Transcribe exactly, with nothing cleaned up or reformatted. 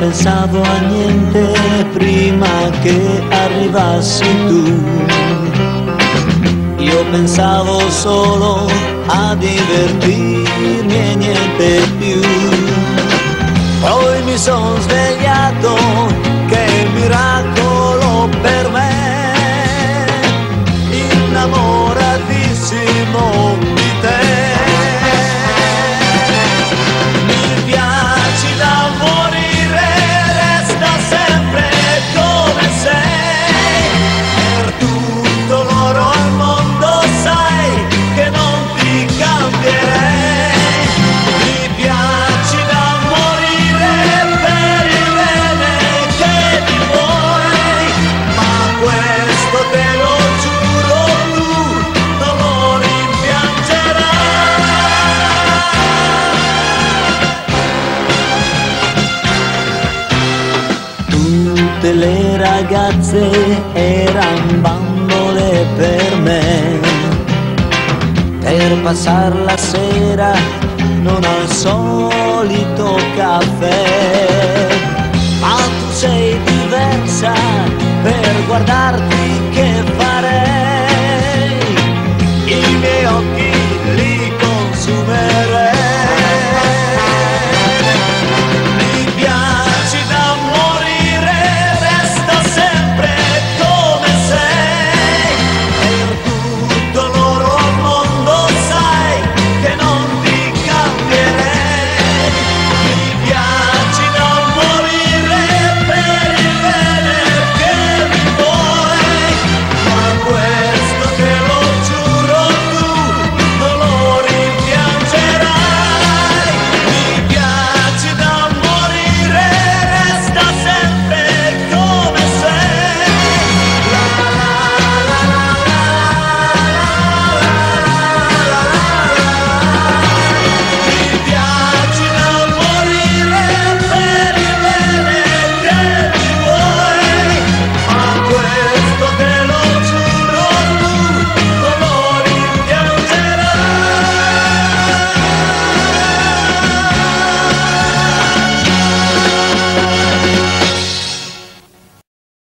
pensavo a niente prima che arrivassi tu. Io pensavo solo a divertirmi e niente più. Poi mi son svegliato, che miracolo per me, innamoratissimo di te. Mi piaci da morire, resta sempre come sei. Per tutto l'oro al mondo sai che non ti cambierei. Mi piaci da morire per il bene che ti vuoi, ma questo te lo giuro, tu non lo rimpiangerai. Tutte le ragazze eran bambole per me, per passar la sera non al solito caffè. Ma tu sei diversa, per guardarti